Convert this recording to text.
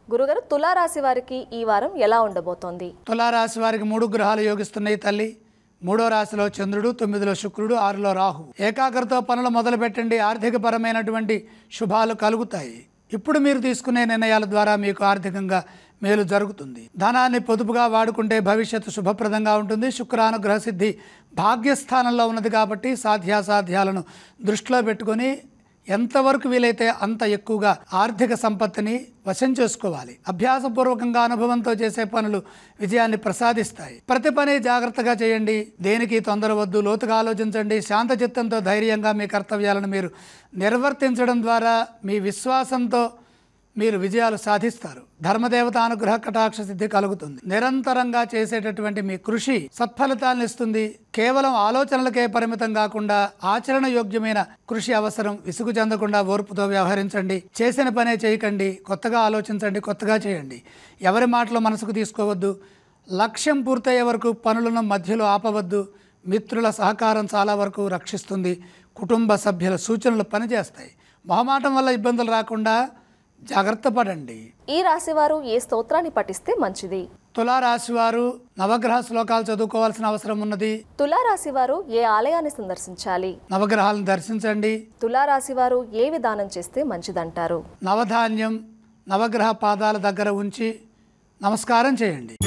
గురుగారు, తులారాశి వారికి ఈ వారం ఎలా ఉండబోతోంది? తులారాశి వారికి 3 గ్రహాలు యోగిస్తున్నాయి తల్లి. 3వ రాశిలో చంద్రుడు, 9లో శుక్రుడు, 6లో రాహు. ఏకాగ్రతతో పనులు మొదలు పెట్టండి. ఆర్థికపరమైనటువంటి శుభాలు కలుగుతాయి. ఇప్పుడు మీరు తీసుకునే నిర్ణయాల ద్వారా మీకు ఆర్థికంగా మేలు జరుగుతుంది. ధనాన్ని పొదుపుగా వాడుకుంటే భవిష్యత్తు శుభప్రదంగా ఉంటుంది. శుక్రానుగ్రహ సిద్ధి భాగ్యస్థానంలో ఉన్నది కాబట్టి సాధ్యాసాధ్యాలను దృష్టిలో పెట్టుకొని ఎంతవరకు వీలైతే అంత ఎక్కువగా ఆర్థిక సంపత్తిని వశం చేసుకోవాలి. అభ్యాసపూర్వకంగా అనుభవంతో చేసే పనులు విజయాన్ని ప్రసాదిస్తాయి. ప్రతి పని జాగ్రత్తగా చేయండి. దేనికి తొందర వద్దు. లోతుగా ఆలోచించండి. శాంత చిత్తంతో ధైర్యంగా మీ కర్తవ్యాలను మీరు నిర్వర్తించడం ద్వారా మీ విశ్వాసంతో మీరు విజయాలు సాధిస్తారు. ధర్మదేవత అనుగ్రహ కటాక్ష సిద్ధి కలుగుతుంది. నిరంతరంగా చేసేటటువంటి మీ కృషి సత్ఫలితాలను ఇస్తుంది. కేవలం ఆలోచనలకే పరిమితం కాకుండా ఆచరణ యోగ్యమైన కృషి అవసరం. విసుగు చెందకుండా ఓర్పుతో వ్యవహరించండి. చేసిన పనే చేయకండి. కొత్తగా ఆలోచించండి. కొత్తగా చేయండి. ఎవరి మాటలు మనసుకు తీసుకోవద్దు. లక్ష్యం పూర్తయ్యే వరకు పనులను మధ్యలో ఆపవద్దు. మిత్రుల సహకారం చాలా వరకు రక్షిస్తుంది. కుటుంబ సభ్యుల సూచనలు పనిచేస్తాయి. మొహమాటం వల్ల ఇబ్బందులు రాకుండా జాగ్రత్త పడండి. ఈ రాశి వారు ఏ స్తోత్రాన్ని పఠిస్తే మంచిది? తులారాశి వారు నవగ్రహ శ్లోకాలు చదువుకోవాల్సిన అవసరం ఉన్నది. తులారాశి వారు ఏ ఆలయాన్ని సందర్శించాలి? నవగ్రహాలను దర్శించండి. తులారాశి వారు ఏ విధానం చేస్తే మంచిదంటారు? నవధాన్యం నవగ్రహ పాదాల దగ్గర ఉంచి నమస్కారం చేయండి.